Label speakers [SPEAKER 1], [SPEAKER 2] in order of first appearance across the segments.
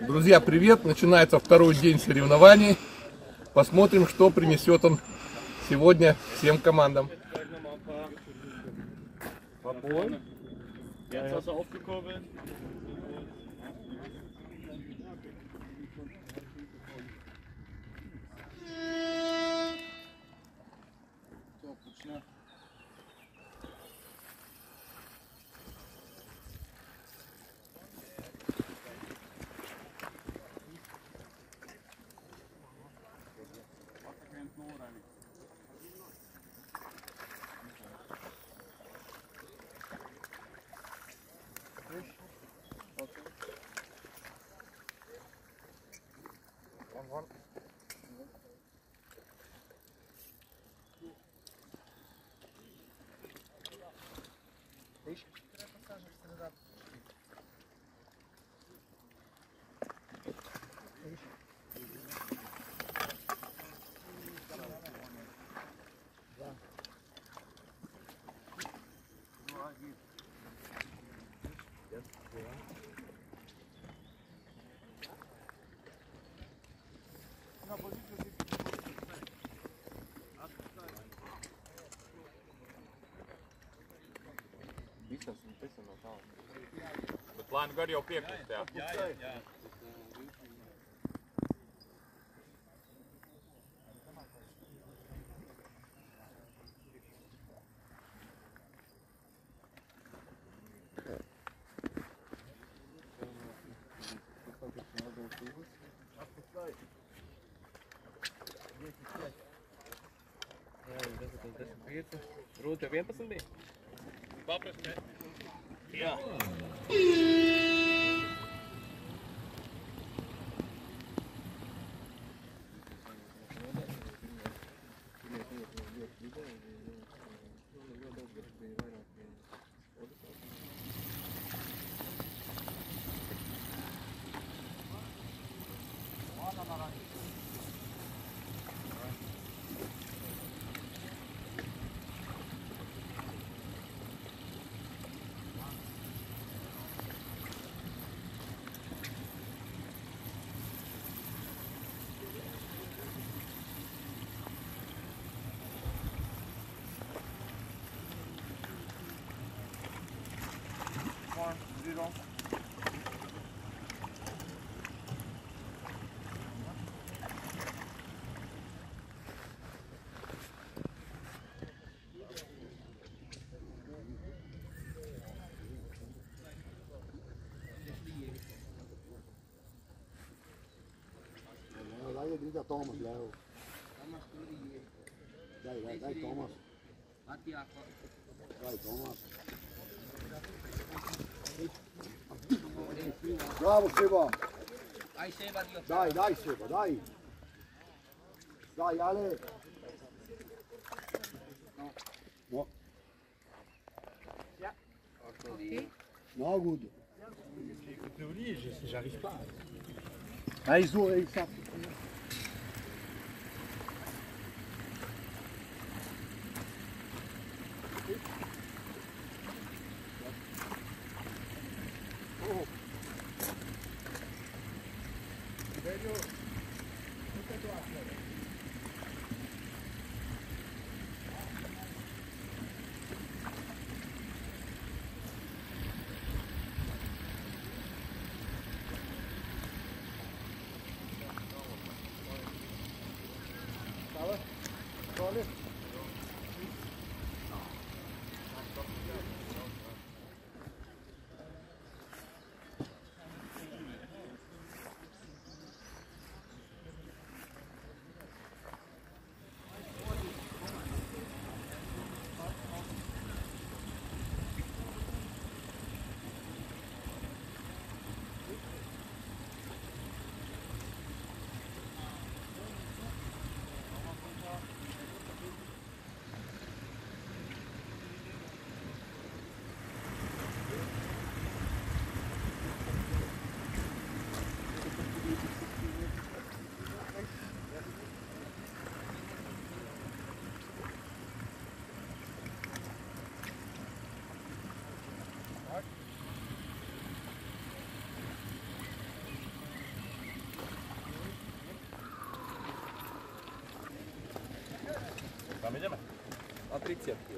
[SPEAKER 1] Друзья, привет! Начинается второй день соревнований. Посмотрим, что принесет он сегодня всем командам.
[SPEAKER 2] Bet lēni gar jau piekustējā. Jā.
[SPEAKER 3] Rūta 11 bija?
[SPEAKER 2] Paprast,
[SPEAKER 3] Jā.
[SPEAKER 4] Grita Thomas, Léo. Dai, Thomas. Dai, Thomas. Bravo, Seba. Dai, Seba, dai. Dai, Ale. No. No, good.
[SPEAKER 3] J'arrive pas.
[SPEAKER 4] Ah, ils savent.
[SPEAKER 3] От рецепта.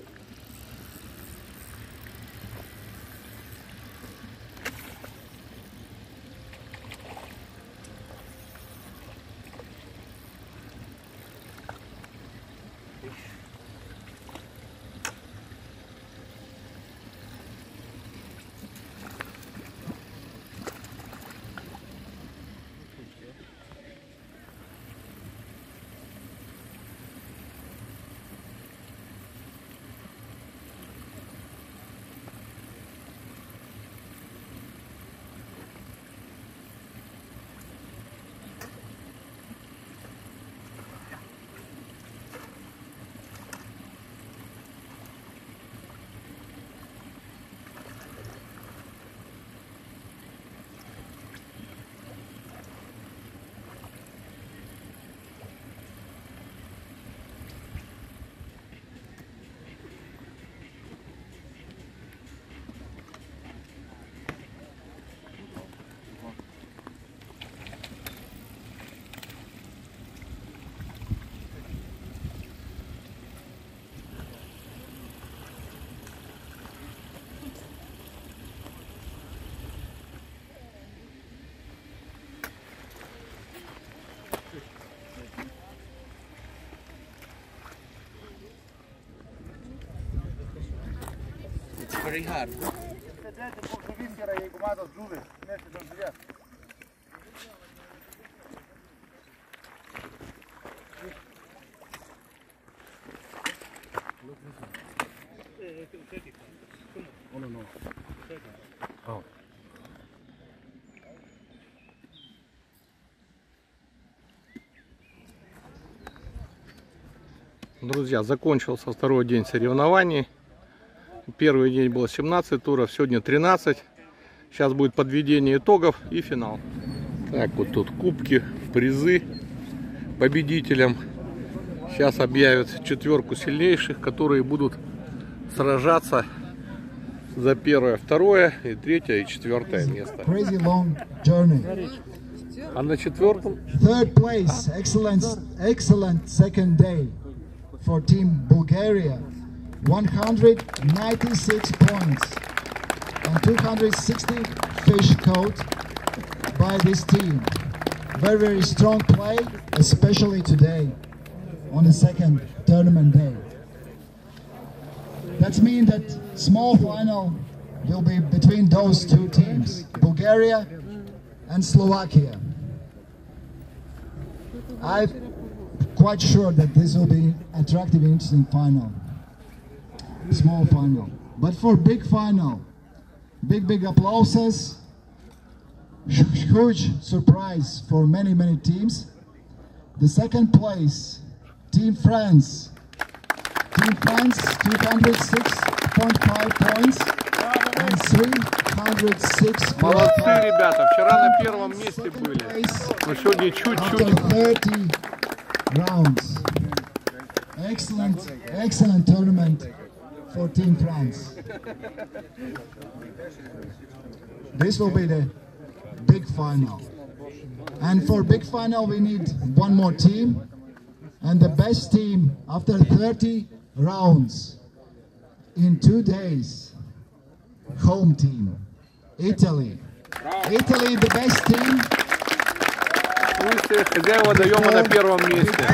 [SPEAKER 3] It's very hard.
[SPEAKER 1] Друзья, закончился второй день соревнований. Первый день было 17 туров, сегодня 13. Сейчас будет подведение итогов и финал. Так, вот тут кубки, призы победителям. Сейчас объявят четверку сильнейших, которые будут сражаться за первое, второе, и третье, и четвертое место.
[SPEAKER 4] Crazy long journey.
[SPEAKER 1] А на четвертом?
[SPEAKER 4] Third place, excellent second day for Team Bulgaria. 196 points and 260 fish caught by this team. Very, very strong play, especially today on the second tournament day. That means that small final will be between those two teams, Bulgaria and Slovakia. I'm quite sure that this will be attractive, interesting final. Small final. But for big final, big applauses. Huge surprise for many teams. The second place, Team France. Team France, 206.5 points and 306.
[SPEAKER 1] Молодцы, ребята, вчера на первом месте были, но сегодня чуть-чуть.
[SPEAKER 4] After 30 rounds. Excellent tournament for Team France. This will be the big final. And for big final we need one more team. And the best team after 30 rounds in 2 days. Home team. Italy. Italy, the best team.
[SPEAKER 1] Хозяева даем на первом месте.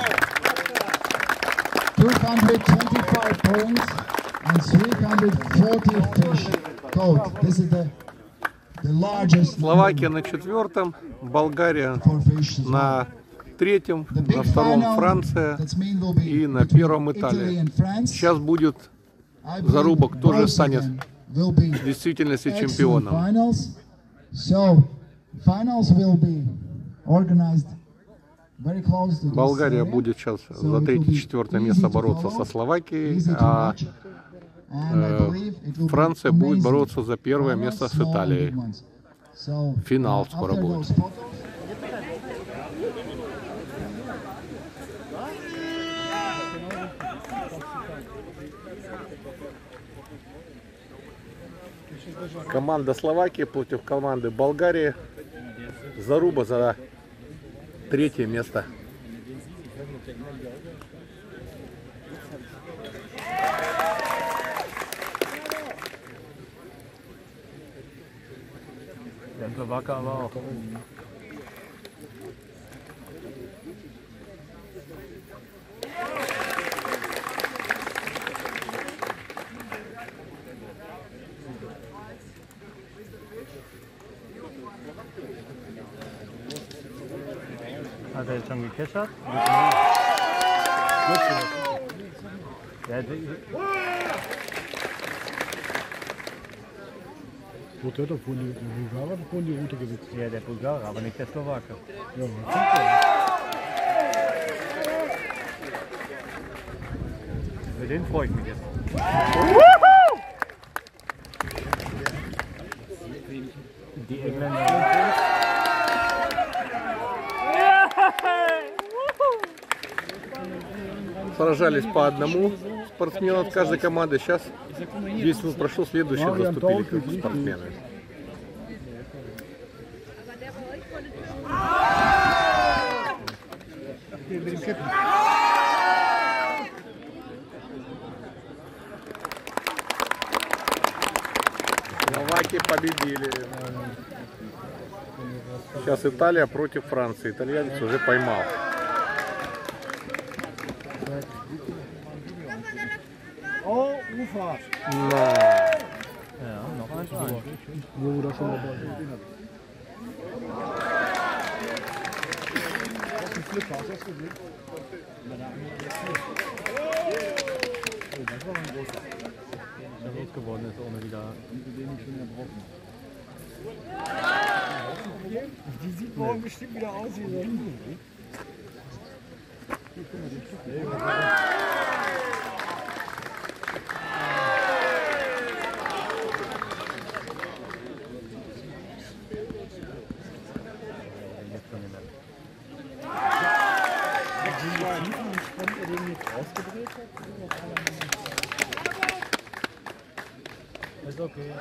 [SPEAKER 4] 225 points and 340 fish caught. This is the largest.
[SPEAKER 1] Словакия на четвертом, Болгария
[SPEAKER 4] for fish as well.
[SPEAKER 1] на третьем,
[SPEAKER 4] The
[SPEAKER 1] на
[SPEAKER 4] big
[SPEAKER 1] втором
[SPEAKER 4] final,
[SPEAKER 1] Франция
[SPEAKER 4] that means will be
[SPEAKER 1] и на
[SPEAKER 4] between
[SPEAKER 1] первом
[SPEAKER 4] Italy
[SPEAKER 1] Италия.
[SPEAKER 4] and France.
[SPEAKER 1] Сейчас будет
[SPEAKER 4] I believe
[SPEAKER 1] заруба, кто же
[SPEAKER 4] both
[SPEAKER 1] станет
[SPEAKER 4] of them will be
[SPEAKER 1] в действительности
[SPEAKER 4] excellent
[SPEAKER 1] чемпионом.
[SPEAKER 4] finals. So finals will be organized very close to this
[SPEAKER 1] Болгария
[SPEAKER 4] area.
[SPEAKER 1] будет сейчас
[SPEAKER 4] So
[SPEAKER 1] за
[SPEAKER 4] it will
[SPEAKER 1] третье,
[SPEAKER 4] be
[SPEAKER 1] четвертое
[SPEAKER 4] easy
[SPEAKER 1] место
[SPEAKER 4] to
[SPEAKER 1] бороться
[SPEAKER 4] follow,
[SPEAKER 1] со Словакией,
[SPEAKER 4] easy to
[SPEAKER 1] а
[SPEAKER 4] watch. And I believe it will be
[SPEAKER 1] Франция будет
[SPEAKER 4] amazing
[SPEAKER 1] бороться за первое
[SPEAKER 4] finals,
[SPEAKER 1] место с
[SPEAKER 4] small and
[SPEAKER 1] Италией.
[SPEAKER 4] big ones. So,
[SPEAKER 1] Финал скоро
[SPEAKER 4] after
[SPEAKER 1] будет.
[SPEAKER 4] those photos,
[SPEAKER 1] Команда Словакии против команды Болгарии. Заруба за третье место.
[SPEAKER 5] Der Slowaker aber auch. Hat er jetzt schon gekessert?
[SPEAKER 6] Вот это понял, Булгара понял, Route gesetzt.
[SPEAKER 5] Ja, der Bulgarer, aber nicht der Slowake.
[SPEAKER 6] Ja,
[SPEAKER 5] Für den freue ich mich jetzt. Die Engländer.
[SPEAKER 1] Сражались по одному спортсмену от каждой команды. Сейчас 10 минут прошло, следующие заступили как спортсмены. Словаки победили. Сейчас Италия против Франции. Итальянец уже поймал.
[SPEAKER 6] Oh, Ufa.
[SPEAKER 5] Ja, noch ein Tor.
[SPEAKER 6] Wo das schon mal war. Das ist ein Flipper, hast du das gesehen? Oh, das war ein großer.
[SPEAKER 5] Der rot geworden ist ohne wieder.
[SPEAKER 6] Die sieht morgen bestimmt wieder aus wie so.
[SPEAKER 5] Ist okay.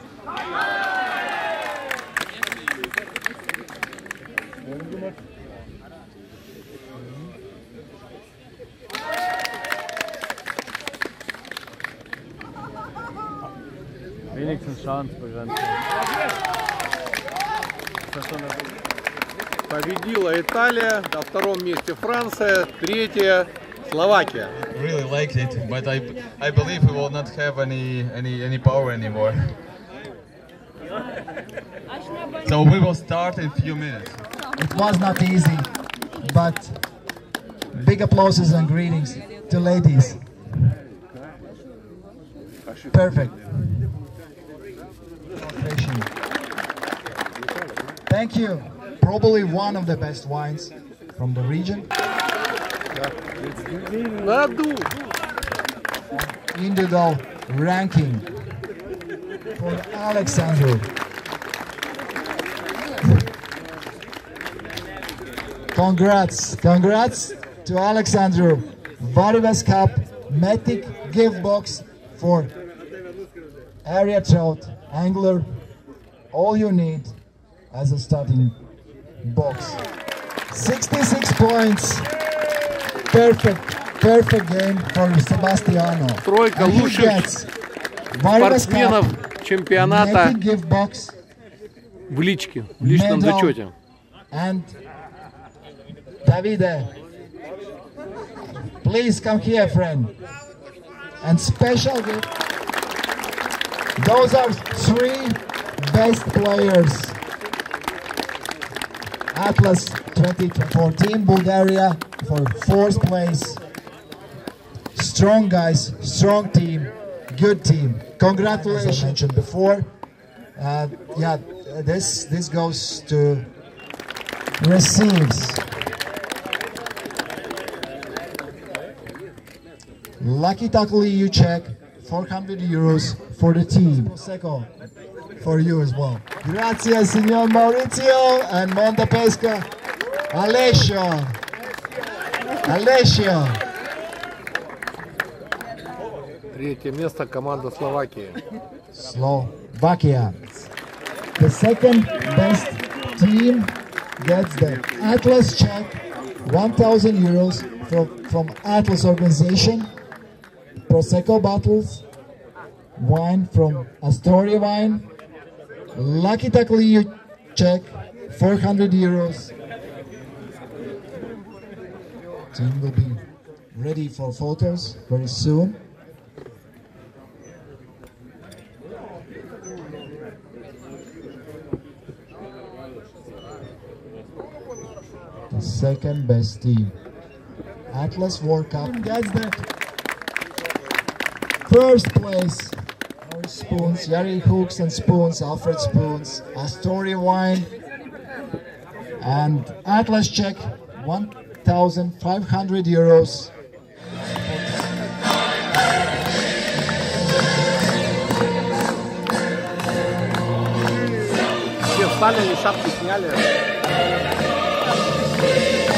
[SPEAKER 5] Wenigstens Schadensbegrenzung.
[SPEAKER 1] Победила Италия, на втором месте Франция, третья Словакия.
[SPEAKER 7] Really liked it, but I believe we will not have any power anymore. So we will start in a few minutes.
[SPEAKER 4] It was not easy, but big applauses and greetings to ladies. Perfect. Thank you. Probably one of the best wines from the region.
[SPEAKER 1] Наду!
[SPEAKER 4] Individual ranking for Alexandru. Congrats to Alexandru. Varivas Cup Matic gift box for area trout, angler, all you need as a starting box. 66 points. Perfect game for Sebastiano.
[SPEAKER 1] Тройка
[SPEAKER 4] And he
[SPEAKER 1] лучших
[SPEAKER 4] gets Varivas
[SPEAKER 1] спортсменов
[SPEAKER 4] Cup
[SPEAKER 1] чемпионата
[SPEAKER 4] Matic gift box
[SPEAKER 1] в личке, в личном
[SPEAKER 4] Medal.
[SPEAKER 1] зачете.
[SPEAKER 4] and Davide. Please come here, friend. And special gift. Those are three best players. Atlas 2014 Bulgaria for 4th place. Strong guys, strong team, good team. Congratulations. As I mentioned before, yeah, this goes to receives Lucky Tackle EU check, 400 euros for the team. Prosecco for you as well. Grazie, signor Maurizio and Montepesca. Alessio.
[SPEAKER 1] Третье место команда Словакии.
[SPEAKER 4] Slovakia. The second best team gets the Atlas check, 1,000 euros from Atlas organization. Prosecco bottles, wine from Astoria Wine, Lucky Tackle Czech, 400 euros. Team will be ready for photos very soon. The second best team. Atlas World Cup gets the first place. Our spoons, Yari Hooks and Spoons, Alfred Spoons, Astoria Wine, and Atlas Czech, 1,500 euros.
[SPEAKER 1] Все встали, шапки сняли.